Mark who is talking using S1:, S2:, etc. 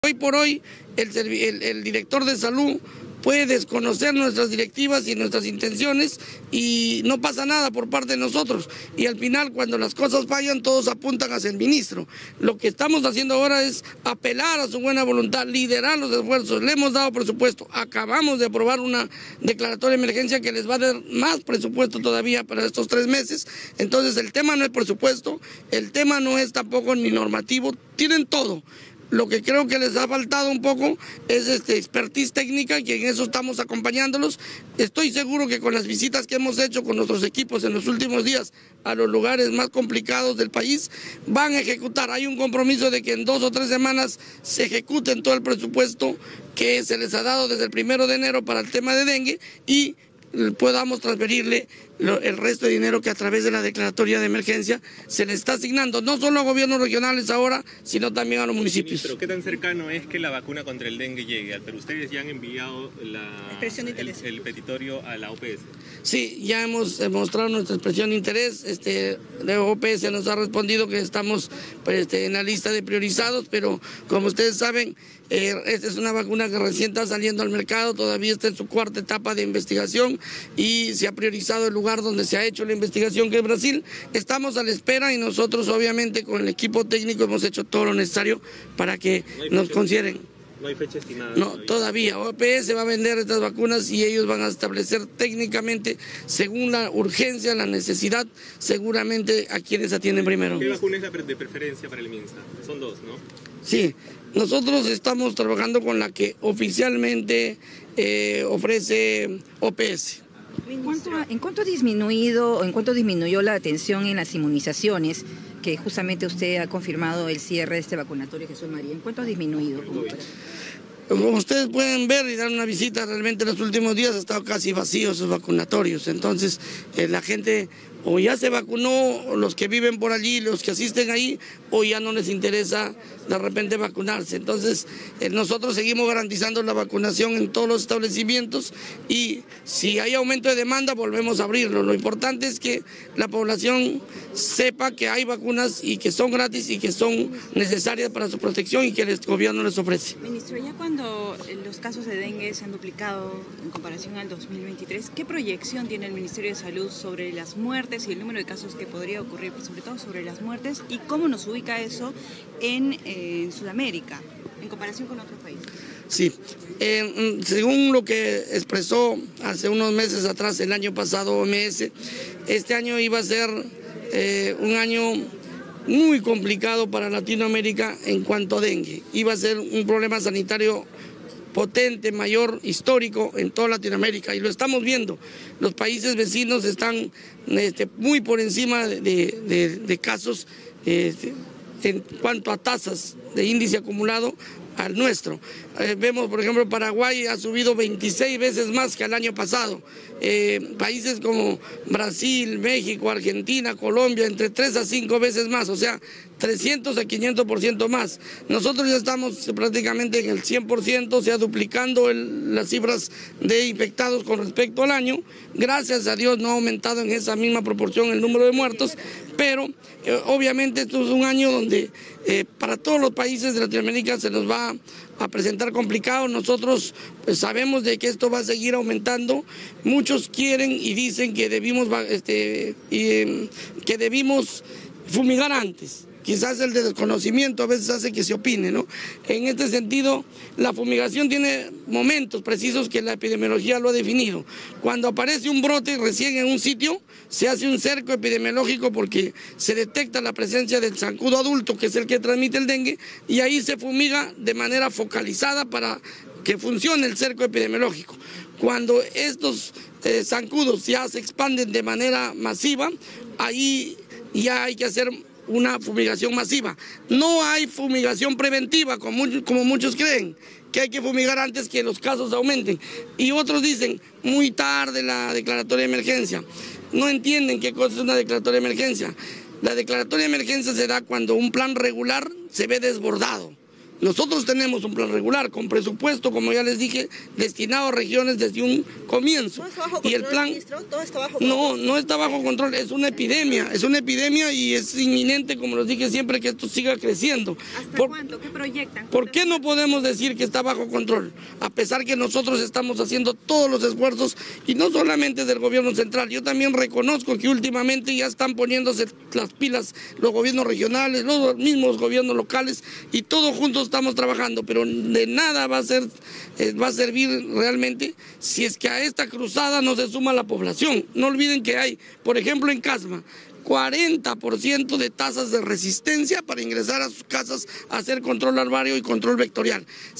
S1: Hoy por hoy el director de salud puede desconocer nuestras directivas y nuestras intenciones y no pasa nada por parte de nosotros. Y al final, cuando las cosas fallan, todos apuntan hacia el ministro. Lo que estamos haciendo ahora es apelar a su buena voluntad, liderar los esfuerzos. Le hemos dado presupuesto, acabamos de aprobar una declaratoria de emergencia que les va a dar más presupuesto todavía para estos 3 meses. Entonces el tema no es presupuesto, el tema no es tampoco ni normativo, tienen todo. Lo que creo que les ha faltado un poco es expertise técnica, y en eso estamos acompañándolos. Estoy seguro que con las visitas que hemos hecho con nuestros equipos en los últimos días a los lugares más complicados del país, van a ejecutar. Hay un compromiso de que en 2 o 3 semanas se ejecuten todo el presupuesto que se les ha dado desde el 1 de enero para el tema de dengue y podamos transferirle el resto de dinero que a través de la declaratoria de emergencia se le está asignando, no solo a gobiernos regionales ahora, sino también a los municipios.
S2: Pero ¿qué tan cercano es que la vacuna contra el dengue llegue al Perú? Ustedes ya han enviado el petitorio a la OPS.
S1: Sí, ya hemos mostrado nuestra expresión de interés. La OPS nos ha respondido que estamos en la lista de priorizados, pero como ustedes saben, esta es una vacuna que recién está saliendo al mercado, todavía está en su 4ª etapa de investigación y se ha priorizado el lugar donde se ha hecho la investigación, que es Brasil. Estamos a la espera y nosotros obviamente con el equipo técnico hemos hecho todo lo necesario para que nos consideren.
S2: No hay fecha estimada.
S1: No, todavía. OPS va a vender estas vacunas y ellos van a establecer técnicamente, según la urgencia, la necesidad, seguramente a quienes atienden primero.
S2: ¿Qué vacuna es la de preferencia para el MINSA? Son 2, ¿no?
S1: Sí, nosotros estamos trabajando con la que oficialmente ofrece OPS.
S3: ¿En cuánto disminuyó la atención en las inmunizaciones, que justamente usted ha confirmado el cierre de este vacunatorio Jesús María? ¿En cuánto ha disminuido?
S1: Como ustedes pueden ver y dar una visita, realmente en los últimos días ha estado casi vacíos esos vacunatorios. Entonces la gente o ya se vacunó, los que viven por allí, los que asisten ahí, o ya no les interesa de repente vacunarse. Entonces nosotros seguimos garantizando la vacunación en todos los establecimientos y si hay aumento de demanda volvemos a abrirlo. Lo importante es que la población sepa que hay vacunas y que son gratis y que son necesarias para su protección y que el gobierno les ofrece.
S4: Ministro, ya cuando los casos de dengue se han duplicado en comparación al 2023, ¿qué proyección tiene el Ministerio de Salud sobre las muertes y el número de casos que podría ocurrir, sobre todo sobre las muertes, y cómo nos ubica eso en Sudamérica en comparación con otros países?
S1: Sí, según lo que expresó hace unos meses atrás, el año pasado OMS, este año iba a ser un año muy complicado para Latinoamérica en cuanto a dengue. Iba a ser un problema sanitario potente, mayor, histórico en toda Latinoamérica, y lo estamos viendo. Los países vecinos están muy por encima de casos en cuanto a tasas de índice acumulado al nuestro. Vemos, por ejemplo, Paraguay ha subido 26 veces más que el año pasado. Países como Brasil, México, Argentina, Colombia, entre 3 a 5 veces más, o sea, 300 a 500% más. Nosotros ya estamos prácticamente en el 100%, se ha duplicando las cifras de infectados con respecto al año. Gracias a Dios no ha aumentado en esa misma proporción el número de muertos, pero obviamente esto es un año donde para todos los países de Latinoamérica se nos va a presentar complicado. Nosotros sabemos de que esto va a seguir aumentando. Muchos quieren y dicen que debimos fumigar antes. Quizás el desconocimiento a veces hace que se opine, ¿no? En este sentido, la fumigación tiene momentos precisos que la epidemiología lo ha definido. Cuando aparece un brote recién en un sitio, se hace un cerco epidemiológico porque se detecta la presencia del zancudo adulto, que es el que transmite el dengue, y ahí se fumiga de manera focalizada para que funcione el cerco epidemiológico. Cuando estos zancudos ya se expanden de manera masiva, ahí ya hay que hacer una fumigación masiva. No hay fumigación preventiva, como muchos creen, que hay que fumigar antes que los casos aumenten. Y otros dicen, muy tarde la declaratoria de emergencia. No entienden qué cosa es una declaratoria de emergencia. La declaratoria de emergencia se da cuando un plan regular se ve desbordado. Nosotros tenemos un plan regular con presupuesto, como ya les dije, destinado a regiones desde un comienzo.
S4: ¿Todo está bajo
S1: Y el
S4: control,
S1: plan,
S4: ministro? ¿Todo está bajo control?
S1: no está bajo control, es una epidemia y es inminente, como les dije siempre, que esto siga creciendo.
S4: ¿Hasta cuánto? ¿Qué proyectan?
S1: ¿Por qué no podemos decir que está bajo control? A pesar que nosotros estamos haciendo todos los esfuerzos, y no solamente del gobierno central, yo también reconozco que últimamente ya están poniéndose las pilas los gobiernos regionales, los mismos gobiernos locales, y todos juntos estamos trabajando, pero de nada va a servir realmente si es que a esta cruzada no se suma la población. No olviden que hay, por ejemplo, en Casma, 40% de tasas de resistencia para ingresar a sus casas a hacer control larvario y control vectorial.